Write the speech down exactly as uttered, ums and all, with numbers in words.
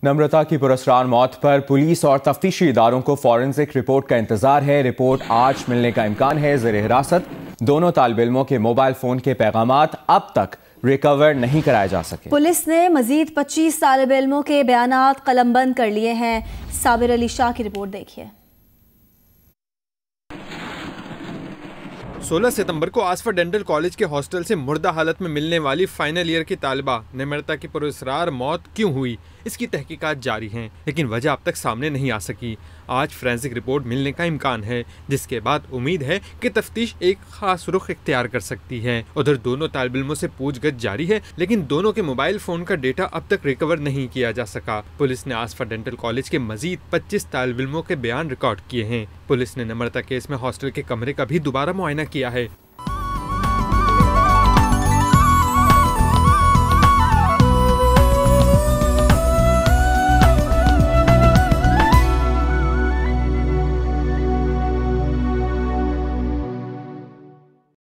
नम्रता की पुरस्कार मौत पर पुलिस और तफ्तीशी इदारों को फॉरेंसिक रिपोर्ट का इंतजार है। रिपोर्ट आज मिलने का इम्कान है। ज़ेर हिरासत दोनों तालिब इल्मों के मोबाइल फोन के पैगामात अब तक रिकवर नहीं कराए जा सके। पुलिस ने मजीद पच्चीस तालिब इल्मों के बयानात कलमबंद कर लिए हैं। साबिर अली शाह की रिपोर्ट देखिए। सोलह सितंबर को आसफा डेंटल कॉलेज के हॉस्टल से मुर्दा हालत में मिलने वाली फाइनल ईयर की तालिबा नम्रता की पुरस्कार मौत क्यों हुई, इसकी तहकीकात जारी हैं, लेकिन वजह अब तक सामने नहीं आ सकी। आज फोरेंसिक रिपोर्ट मिलने का इम्कान है, जिसके बाद उम्मीद है कि तफ्तीश एक खास रुख इख्तियार कर सकती है। उधर दोनों तालिब इल्मों से पूछगछ जारी है, लेकिन दोनों के मोबाइल फोन का डेटा अब तक रिकवर नहीं किया जा सका। पुलिस ने आसफा डेंटल कॉलेज के मजीद पच्चीस तालिब इल्मों के बयान रिकॉर्ड किए हैं। पुलिस ने नम्रता केस में हॉस्टल के कमरे का भी दोबारा मुआयना किया है।